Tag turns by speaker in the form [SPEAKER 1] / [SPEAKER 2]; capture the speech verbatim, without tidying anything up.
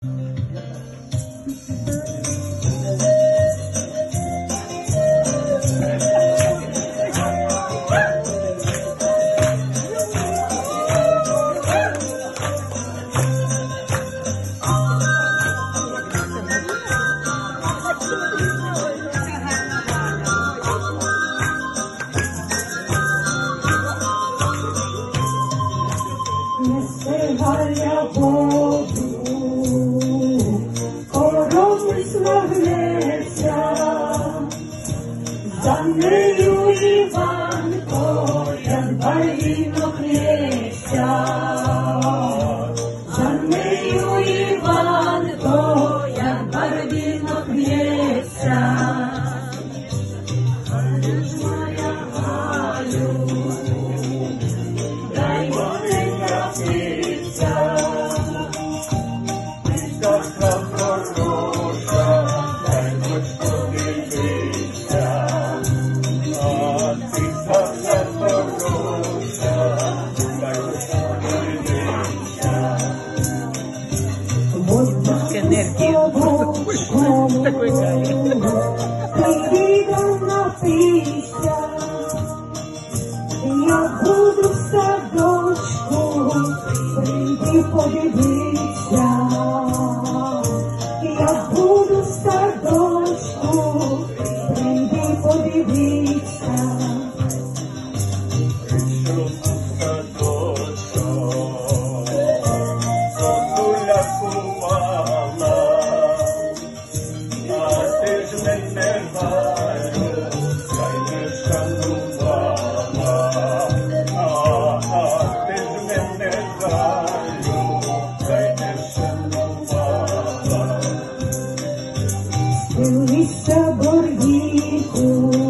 [SPEAKER 1] Несе галя воду, коромисла гнеться, за нею Іванко, як барвінок лється, за нею Іванко, як барвінок лється. Галю ж моя, Галю, дай моненька піця, ти така хороша, дай хоч подивися, а ти така хороша, дай хоч подивися.
[SPEAKER 2] Энергию просто такой Гали.
[SPEAKER 1] Прийдем напися, я буду в садочку, прийди подивися, я буду в садочку, прийди подивися.
[SPEAKER 3] Прийшов у садочок, зозуля кувала, а ти ж мене, Галю, хай не шанувала, а ти ж мене, Галю, хай не шанувала.
[SPEAKER 1] Дивися борвіку,